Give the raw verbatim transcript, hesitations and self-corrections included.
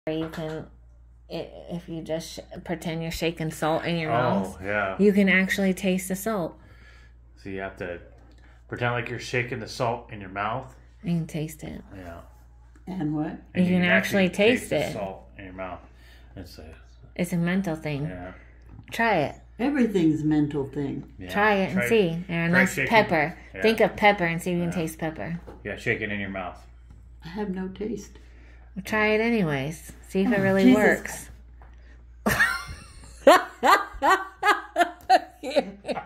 You can, if you just pretend you're shaking salt in your oh, mouth, yeah. you can actually taste the salt. So you have to pretend like you're shaking the salt in your mouth. You can taste it. Yeah. And what? And you, you can, can actually, actually taste, taste it. The salt in your mouth. It's a, it's a mental thing. Yeah. Try it. Everything's a mental thing. Yeah. Try it and try, see. And that's pepper. Yeah. Think of pepper and see if you yeah. can taste pepper. Yeah, shake it in your mouth. I have no taste. Well, try it anyways. See if oh, it really Jesus. works.